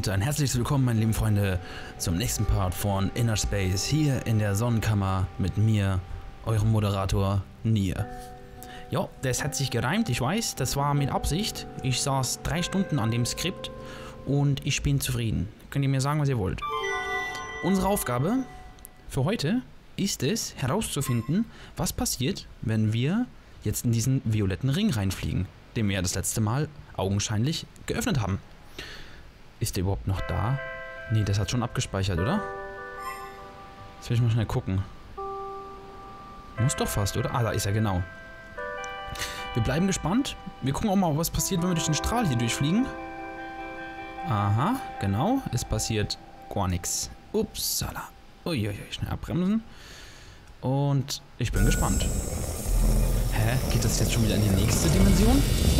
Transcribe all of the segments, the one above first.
und ein herzliches Willkommen, meine lieben Freunde, zum nächsten Part von Inner Space hier in der Sonnenkammer mit mir, eurem Moderator Nier. Ja, das hat sich gereimt, ich weiß, das war mit Absicht. Ich saß 3 Stunden an dem Skript und ich bin zufrieden. Könnt ihr mir sagen, was ihr wollt. Unsere Aufgabe für heute ist es, herauszufinden, was passiert, wenn wir jetzt in diesen violetten Ring reinfliegen, den wir ja das letzte Mal augenscheinlich geöffnet haben. Ist der überhaupt noch da? Nee, das hat schon abgespeichert, oder? Jetzt will ich mal schnell gucken. Muss doch fast, oder? Ah, da ist er, genau. Wir bleiben gespannt. Wir gucken auch mal, was passiert, wenn wir durch den Strahl hier durchfliegen. Aha, genau. Es passiert gar nichts. Upsala. Uiuiui, schnell abbremsen. Und ich bin gespannt. Hä? Geht das jetzt schon wieder in die nächste Dimension?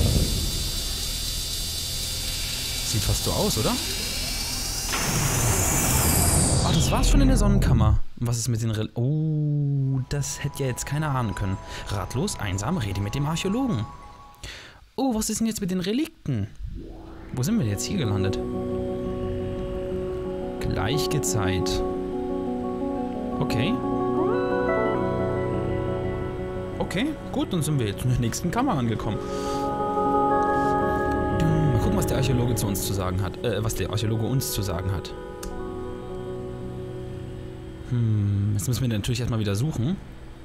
Sieht fast so aus, oder? Ach, das war's schon in der Sonnenkammer. Und was ist mit den Oh, das hätte ja jetzt keiner ahnen können. Ratlos, einsam, rede mit dem Archäologen. Oh, was ist denn jetzt mit den Relikten? Wo sind wir jetzt hier gelandet? Gleichgezeit. Okay. Okay, gut, dann sind wir jetzt in der nächsten Kammer angekommen. Mal gucken, was der Archäologe zu uns zu sagen hat. Was der Archäologe uns zu sagen hat. Jetzt müssen wir natürlich erstmal wieder suchen.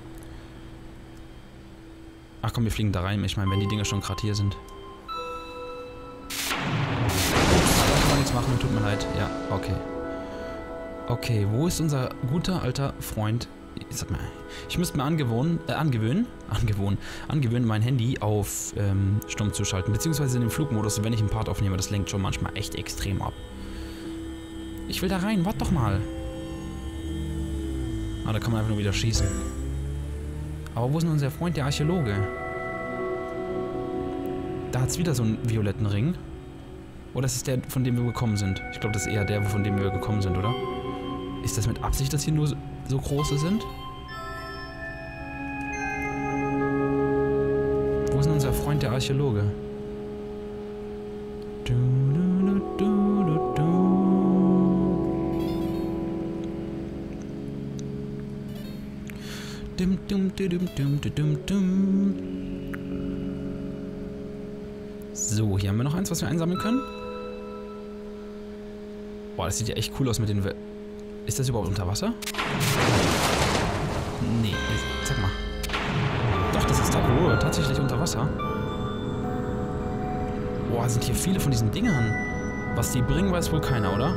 Ach komm, wir fliegen da rein. Ich meine, wenn die Dinger schon gerade hier sind. Da kann man nichts machen, tut mir leid. Ja, okay. Okay, wo ist unser guter alter Freund? Sag mal, ich müsste mir angewöhnen, mein Handy auf stumm zu schalten, beziehungsweise in den Flugmodus, wenn ich einen Part aufnehme, das lenkt schon manchmal echt extrem ab. Ich will da rein, warte doch mal. Ah, da kann man einfach nur wieder schießen. Aber wo ist denn unser Freund, der Archäologe? Da hat es wieder so einen violetten Ring. Oder ist es der, von dem wir gekommen sind? Ich glaube, das ist eher der, von dem wir gekommen sind, oder? Ist das mit Absicht, dass hier nur so große sind? Wo ist denn unser Freund, der Archäologe? So, hier haben wir noch eins, was wir einsammeln können. Boah, das sieht ja echt cool aus mit den... Ist das überhaupt unter Wasser? Nee, sag mal. Doch, das ist da tatsächlich unter Wasser. Boah, sind hier viele von diesen Dingern. Was die bringen, weiß wohl keiner, oder?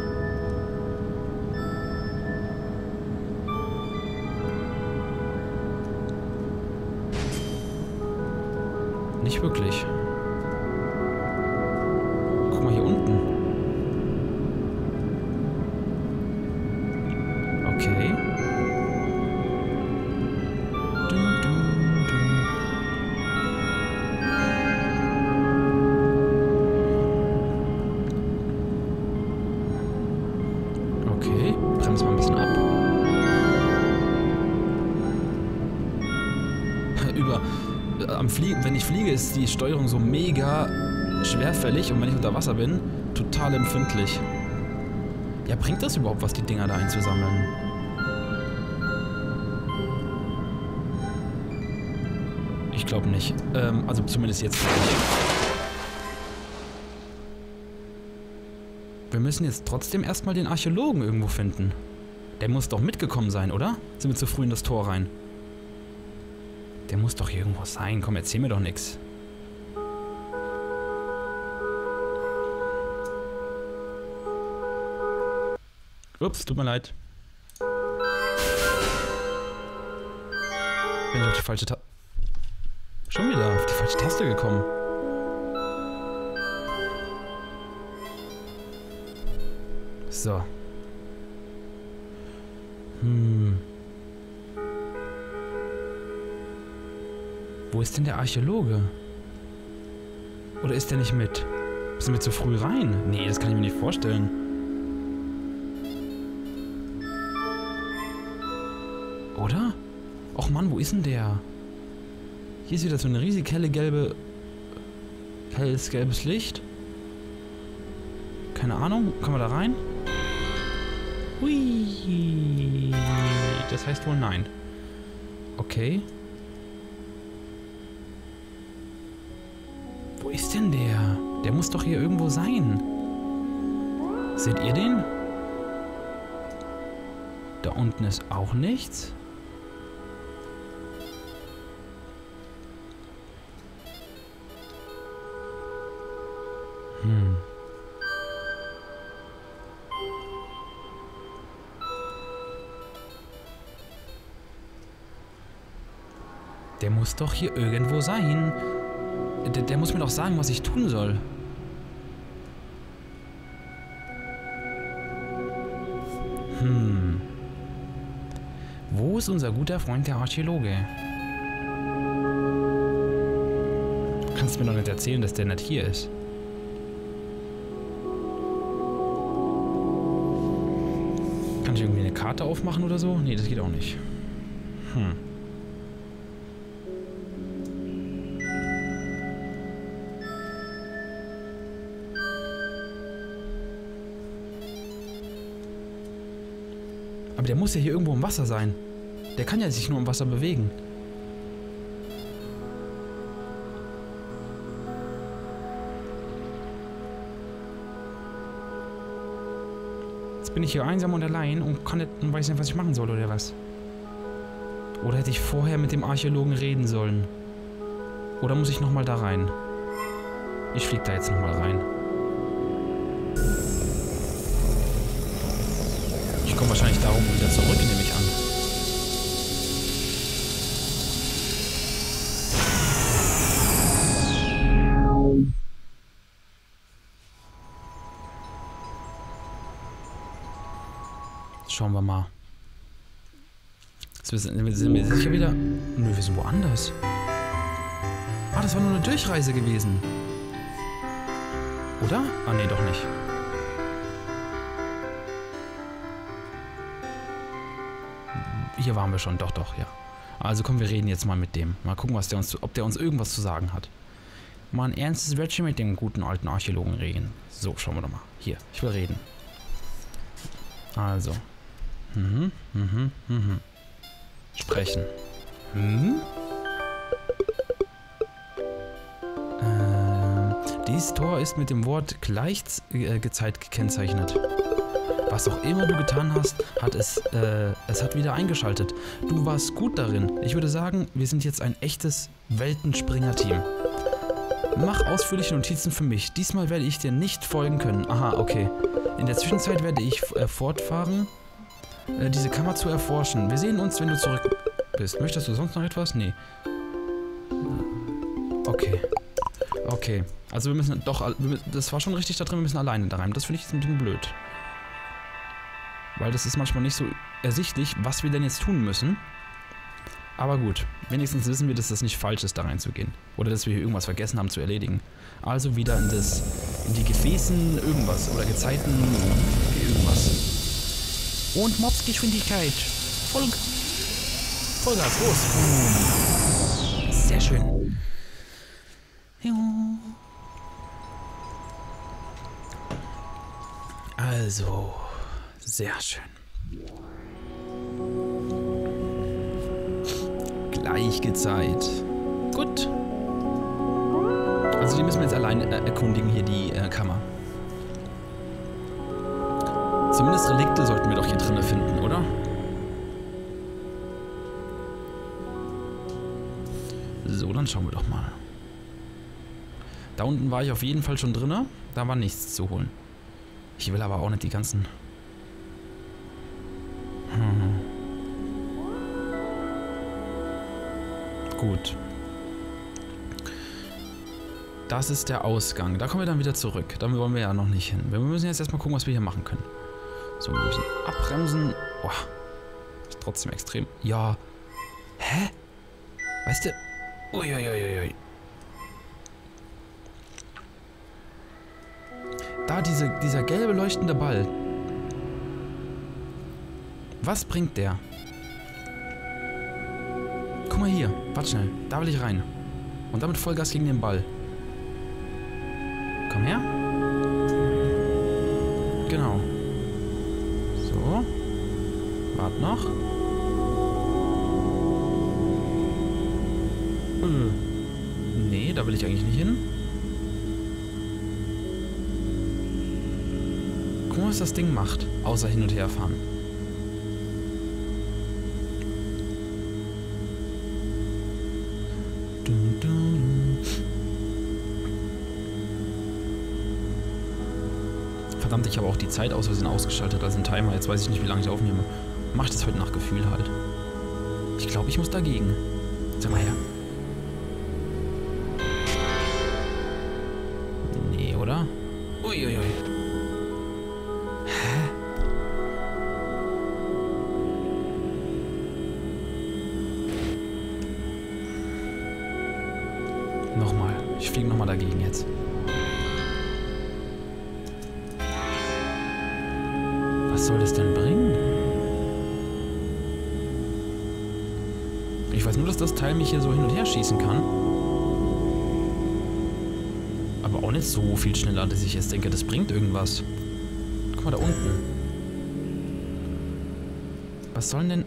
Nicht wirklich. Guck mal hier unten. Okay. Okay, bremsen wir ein bisschen ab. Wenn ich fliege, ist die Steuerung so mega schwerfällig und wenn ich unter Wasser bin, total empfindlich. Ja, bringt das überhaupt was, die Dinger da einzusammeln? Ich glaube nicht. Also zumindest jetzt nicht. Wir müssen jetzt trotzdem erstmal den Archäologen irgendwo finden. Der muss doch mitgekommen sein, oder? Sind wir zu früh in das Tor rein? Der muss doch hier irgendwo sein. Komm, erzähl mir doch nichts. Ups, tut mir leid. Bin ich auf die falsche Taste... Schon wieder auf die falsche Taste gekommen. So. Wo ist denn der Archäologe? Oder ist der nicht mit? Sind wir zu früh rein? Nee, das kann ich mir nicht vorstellen. Oder? Och Mann, wo ist denn der? Hier ist wieder so eine riesig helles gelbes Licht. Keine Ahnung. Kommen wir da rein? Hui. Das heißt wohl nein. Okay. Wo ist denn der? Der muss doch hier irgendwo sein. Seht ihr den? Da unten ist auch nichts. Der muss doch hier irgendwo sein. Der muss mir doch sagen, was ich tun soll. Wo ist unser guter Freund, der Archäologe? Du kannst mir doch nicht erzählen, dass der nicht hier ist. Kann ich irgendwie eine Karte aufmachen oder so? Nee, das geht auch nicht. Aber der muss ja hier irgendwo im Wasser sein. Der kann ja sich nur im Wasser bewegen. Jetzt bin ich hier einsam und allein und weiß nicht, was ich machen soll oder was. Oder hätte ich vorher mit dem Archäologen reden sollen? Oder muss ich nochmal da rein? Ich flieg da jetzt nochmal rein. Ich komme wahrscheinlich darum wieder zurück, nehme ich an. Schauen wir mal. Sind wir sicher wieder... Nö, wir sind woanders. Ah, das war nur eine Durchreise gewesen. Oder? Ah, nee, doch nicht. Hier waren wir schon, doch, ja. Also komm, wir reden jetzt mal mit dem. Mal gucken, ob der uns irgendwas zu sagen hat. Mal ein ernstes Wörtchen mit dem guten alten Archäologen reden. So, schauen wir doch mal. Hier, ich will reden. Also. Sprechen. Dieses Tor ist mit dem Wort Gleichzeit gekennzeichnet. Was auch immer du getan hast, es hat wieder eingeschaltet. Du warst gut darin. Ich würde sagen, wir sind jetzt ein echtes Weltenspringer-Team. Mach ausführliche Notizen für mich. Diesmal werde ich dir nicht folgen können. Aha, okay. In der Zwischenzeit werde ich fortfahren, diese Kammer zu erforschen. Wir sehen uns, wenn du zurück bist. Möchtest du sonst noch etwas? Nee. Okay. Okay. Also wir müssen doch... Das war schon richtig da drin, wir müssen alleine da rein. Das finde ich jetzt ein bisschen blöd. Weil das ist manchmal nicht so ersichtlich, was wir denn jetzt tun müssen. Aber gut, wenigstens wissen wir, dass das nicht falsch ist, da reinzugehen. Oder dass wir hier irgendwas vergessen haben zu erledigen. Also wieder in die Gefäßen irgendwas. Oder Gezeiten irgendwas. Und Mopsgeschwindigkeit. Vollgas, los. Sehr schön. Also... Sehr schön. Gleichgezeit. Gut. Also die müssen wir jetzt allein erkundigen, hier die Kammer. Zumindest Relikte sollten wir doch hier drinnen finden, oder? So, dann schauen wir doch mal. Da unten war ich auf jeden Fall schon drin. Da war nichts zu holen. Ich will aber auch nicht die ganzen... Gut. Das ist der Ausgang. Da kommen wir dann wieder zurück. Da wollen wir ja noch nicht hin. Wir müssen jetzt erstmal gucken, was wir hier machen können. So, wir müssen abbremsen. Boah. Ist trotzdem extrem. Ja. Hä? Weißt du? Uiuiuiui. Da dieser gelbe leuchtende Ball. Was bringt der? Guck mal hier. Warte schnell. Da will ich rein. Und damit Vollgas gegen den Ball. Komm her. Warte noch. Nee, da will ich eigentlich nicht hin. Guck mal, was das Ding macht. Außer hin und her fahren. Verdammt, ich habe auch die Zeit aus Versehen ausgeschaltet als ein Timer. Jetzt weiß ich nicht, wie lange ich aufnehme. Mach ich das heute nach Gefühl halt. Ich glaube, ich muss dagegen. Sag mal her. Nee, oder? Uiuiui. Hä? Nochmal. Ich fliege nochmal dagegen jetzt. Was soll das denn bringen? Ich weiß nur, dass das Teil mich hier so hin und her schießen kann. Aber auch nicht so viel schneller, dass ich jetzt denke, das bringt irgendwas. Guck mal da unten. Was soll denn...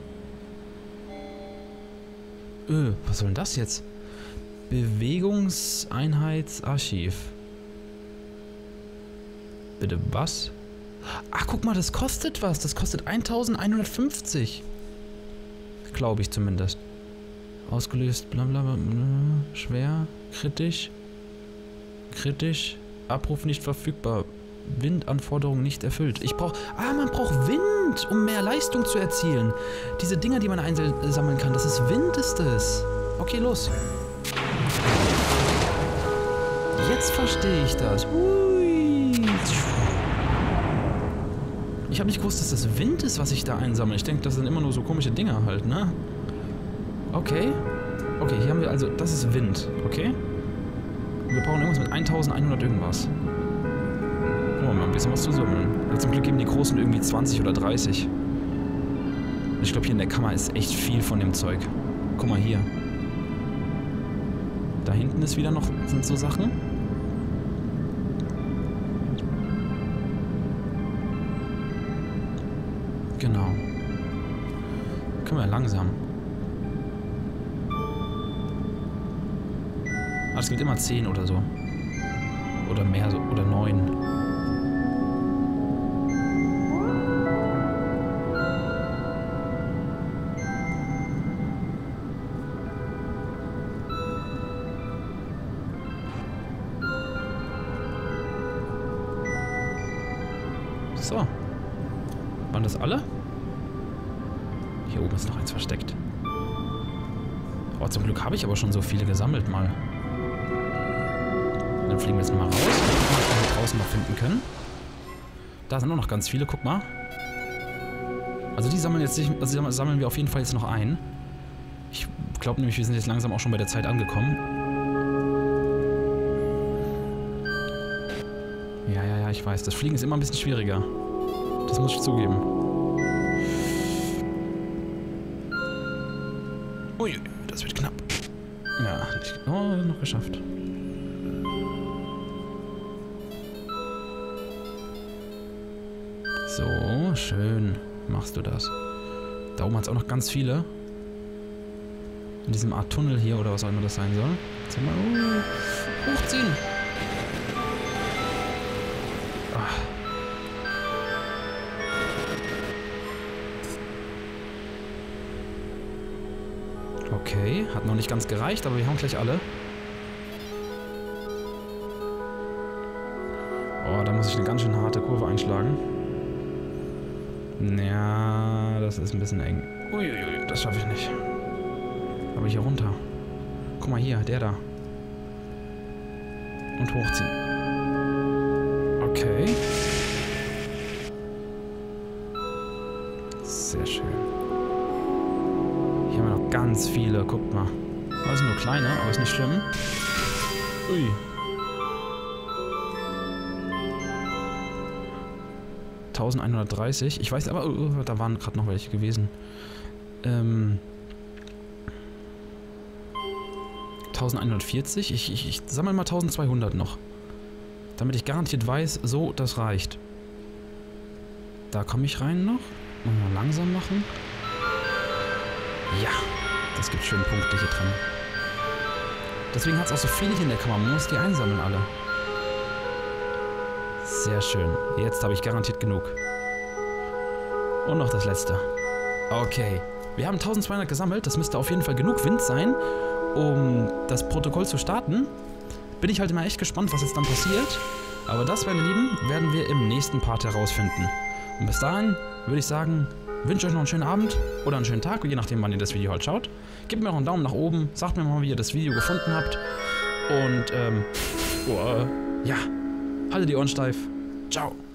was soll denn das jetzt? Bewegungseinheitsarchiv. Bitte was? Ach, guck mal, das kostet was. Das kostet 1150. Glaube ich zumindest. Ausgelöst, blablabla. Schwer, kritisch. Kritisch. Abruf nicht verfügbar. Windanforderungen nicht erfüllt. Ich brauche... Ah, man braucht Wind, um mehr Leistung zu erzielen. Diese Dinger, die man einsammeln kann, das ist Wind, ist es. Okay, los. Jetzt verstehe ich das. Hui. Ich habe nicht gewusst, dass das Wind ist, was ich da einsammle. Ich denke, das sind immer nur so komische Dinger halt, ne? Okay. Okay, hier haben wir also... Das ist Wind, okay? Und wir brauchen irgendwas mit 1100 irgendwas. Oh, mal ein bisschen was zu sammeln. Also zum Glück geben die Großen irgendwie 20 oder 30. Ich glaube, hier in der Kammer ist echt viel von dem Zeug. Guck mal hier. Da hinten ist wieder noch... sind so Sachen. Genau. Können wir langsam. Ah, es gibt immer 10 oder so. Oder mehr, so, oder 9. So. Waren das alle? Hier oben ist noch eins versteckt. Oh, zum Glück habe ich aber schon so viele gesammelt mal. Dann fliegen wir jetzt mal raus. Gucken, was wir hier draußen noch finden können. Da sind auch noch ganz viele, guck mal. Also die sammeln jetzt, also sammeln wir auf jeden Fall jetzt noch ein. Ich glaube nämlich, wir sind jetzt langsam auch schon bei der Zeit angekommen. Ja, ich weiß. Das Fliegen ist immer ein bisschen schwieriger. Das muss ich zugeben. Ui, das wird knapp. Ja, nicht, oh, noch geschafft. So, schön machst du das. Da oben hat es auch noch ganz viele. In diesem Art Tunnel hier oder was auch immer das sein soll. Jetzt mal hochziehen. Ach. Okay, hat noch nicht ganz gereicht, aber wir haben gleich alle. Oh, da muss ich eine ganz schön harte Kurve einschlagen. Ja, das ist ein bisschen eng. Uiuiui, das schaffe ich nicht. Aber hier runter. Guck mal hier, der da. Und hochziehen. Okay. Sehr schön. Hier haben wir noch ganz viele, guckt mal. Das sind nur kleine, aber ist nicht schlimm. Ui. $1130. Ich weiß aber, da waren gerade noch welche gewesen. 1140. Ich sammle mal 1200 noch. Damit ich garantiert weiß, so, das reicht. Da komme ich rein noch. Mal langsam machen. Ja, das gibt schön punktliche Trennung. Deswegen hat es auch so viele hier in der Kammer. Man muss die einsammeln alle. Sehr schön. Jetzt habe ich garantiert genug. Und noch das letzte. Okay. Wir haben 1200 gesammelt. Das müsste auf jeden Fall genug Wind sein, um das Protokoll zu starten. Bin ich halt immer echt gespannt, was jetzt dann passiert. Aber das, meine Lieben, werden wir im nächsten Part herausfinden. Und bis dahin würde ich sagen, wünsche euch noch einen schönen Abend oder einen schönen Tag, je nachdem, wann ihr das Video halt schaut. Gebt mir auch einen Daumen nach oben, sagt mir mal, wie ihr das Video gefunden habt. Und, ja, haltet die Ohren steif. Ciao.